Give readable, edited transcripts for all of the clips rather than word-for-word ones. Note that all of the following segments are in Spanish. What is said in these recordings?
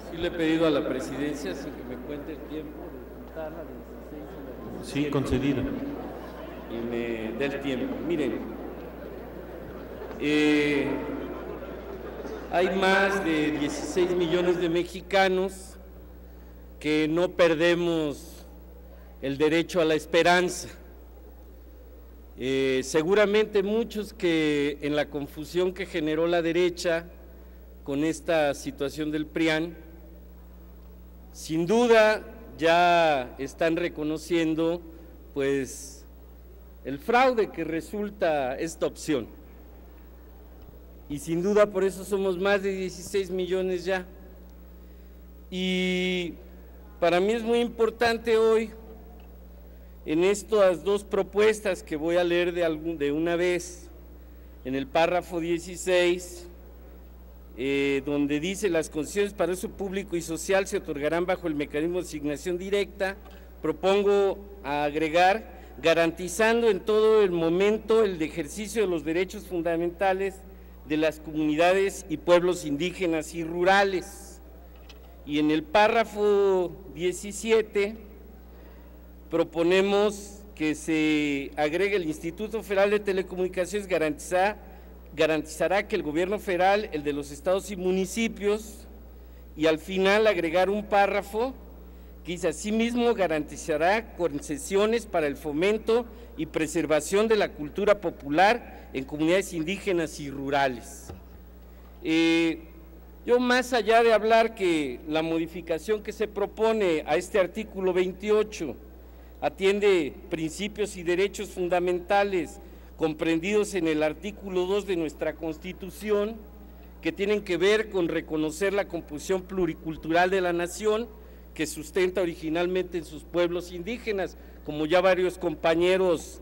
Sí le he pedido a la presidencia, sin que me cuente el tiempo, de juntar la 16 y la 17. Sí, concedido. Y me dé el tiempo. Miren, hay más de 16 millones de mexicanos que no perdemos el derecho a la esperanza. Seguramente muchos que en la confusión que generó la derecha con esta situación del PRIAN, sin duda ya están reconociendo pues el fraude que resulta esta opción, y sin duda por eso somos más de 16 millones ya. Y para mí es muy importante hoy, en estas dos propuestas que voy a leer de una vez, en el párrafo 16, donde dice: las concesiones para uso público y social se otorgarán bajo el mecanismo de asignación directa, propongo agregar: garantizando en todo el momento el ejercicio de los derechos fundamentales de las comunidades y pueblos indígenas y rurales. Y en el párrafo 17 proponemos que se agregue: el Instituto Federal de Telecomunicaciones garantizará que el gobierno federal, el de los estados y municipios, y al final agregar un párrafo que dice: asimismo garantizará concesiones para el fomento y preservación de la cultura popular en comunidades indígenas y rurales. Yo, más allá de hablar que la modificación que se propone a este artículo 28 atiende principios y derechos fundamentales comprendidos en el artículo 2 de nuestra Constitución, que tienen que ver con reconocer la composición pluricultural de la nación, que sustenta originalmente en sus pueblos indígenas, como ya varios compañeros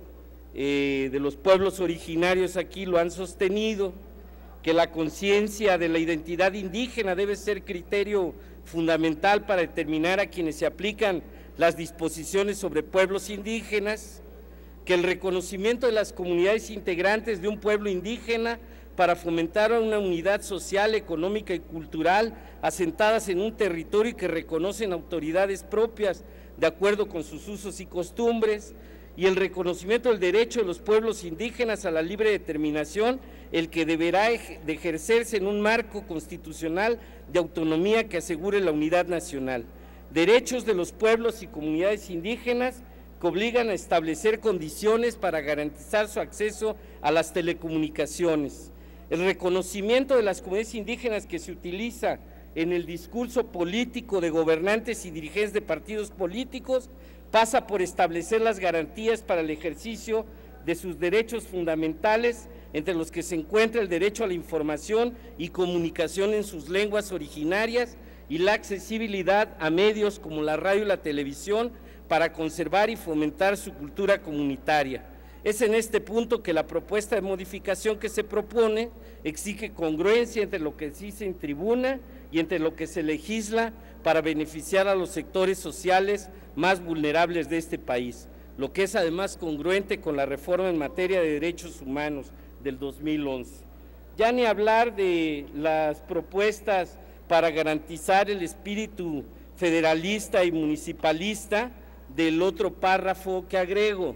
de los pueblos originarios aquí lo han sostenido, que la conciencia de la identidad indígena debe ser criterio fundamental para determinar a quienes se aplican las disposiciones sobre pueblos indígenas, que el reconocimiento de las comunidades integrantes de un pueblo indígena para fomentar una unidad social, económica y cultural asentadas en un territorio y que reconocen autoridades propias de acuerdo con sus usos y costumbres, y el reconocimiento del derecho de los pueblos indígenas a la libre determinación, el que deberá de ejercerse en un marco constitucional de autonomía que asegure la unidad nacional. Derechos de los pueblos y comunidades indígenas que obligan a establecer condiciones para garantizar su acceso a las telecomunicaciones. El reconocimiento de las comunidades indígenas que se utiliza en el discurso político de gobernantes y dirigentes de partidos políticos pasa por establecer las garantías para el ejercicio de sus derechos fundamentales, entre los que se encuentra el derecho a la información y comunicación en sus lenguas originarias y la accesibilidad a medios como la radio y la televisión para conservar y fomentar su cultura comunitaria. Es en este punto que la propuesta de modificación que se propone exige congruencia entre lo que se dice en tribuna y entre lo que se legisla para beneficiar a los sectores sociales más vulnerables de este país, lo que es además congruente con la reforma en materia de derechos humanos del 2011. Ya ni hablar de las propuestas para garantizar el espíritu federalista y municipalista del otro párrafo que agrego.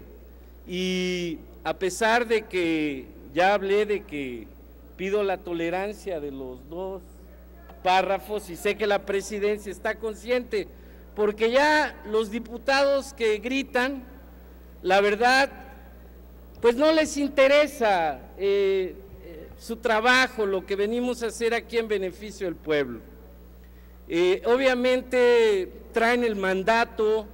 Y a pesar de que ya hablé de que pido la tolerancia de los dos párrafos, y sé que la presidencia está consciente, porque ya los diputados que gritan, la verdad, pues no les interesa su trabajo, lo que venimos a hacer aquí en beneficio del pueblo. Obviamente traen el mandato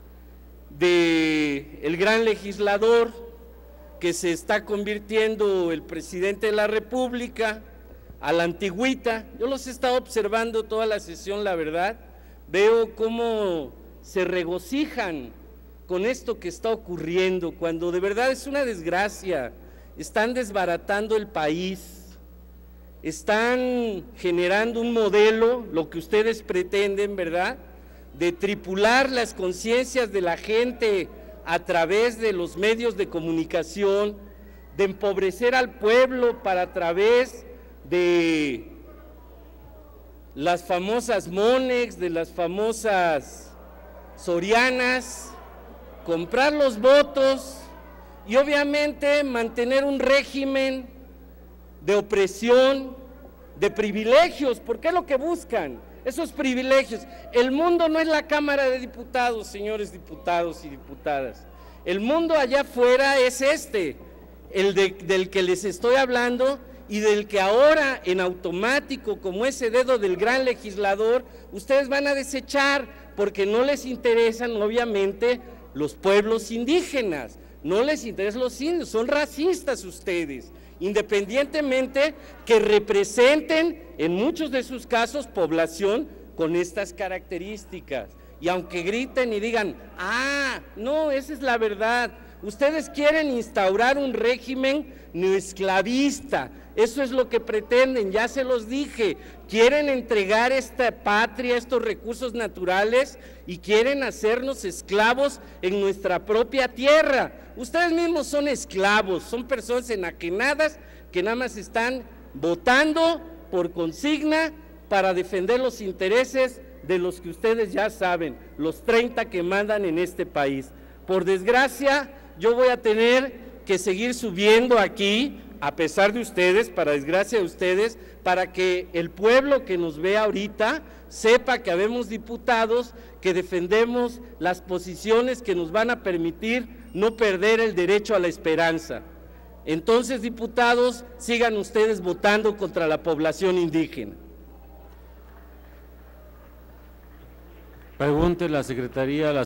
del gran legislador que se está convirtiendo el presidente de la República, a la antigüita. Yo los he estado observando toda la sesión, la verdad, veo cómo se regocijan con esto que está ocurriendo, cuando de verdad es una desgracia. Están desbaratando el país, están generando un modelo, lo que ustedes pretenden, ¿verdad?, de tripular las conciencias de la gente a través de los medios de comunicación, de empobrecer al pueblo para a través de las famosas Monex, de las famosas Sorianas, comprar los votos y obviamente mantener un régimen de opresión, de privilegios, porque es lo que buscan, esos privilegios. El mundo no es la Cámara de Diputados, señores diputados y diputadas. El mundo allá afuera es del que les estoy hablando y del que ahora en automático, como ese dedo del gran legislador, ustedes van a desechar porque no les interesan obviamente los pueblos indígenas, no les interesan los indios, son racistas ustedes, independientemente que representen en muchos de sus casos población con estas características. Y aunque griten y digan, no, esa es la verdad, ustedes quieren instaurar un régimen neoesclavista, eso es lo que pretenden, ya se los dije, quieren entregar esta patria, estos recursos naturales y quieren hacernos esclavos en nuestra propia tierra. Ustedes mismos son esclavos, son personas enajenadas que nada más están votando por consigna para defender los intereses de los que ustedes ya saben, los 30 que mandan en este país. Por desgracia, yo voy a tener que seguir subiendo aquí, a pesar de ustedes, para desgracia de ustedes, para que el pueblo que nos ve ahorita sepa que habemos diputados que defendemos las posiciones que nos van a permitir no perder el derecho a la esperanza. Entonces, diputados, sigan ustedes votando contra la población indígena. Pregunte la Secretaría.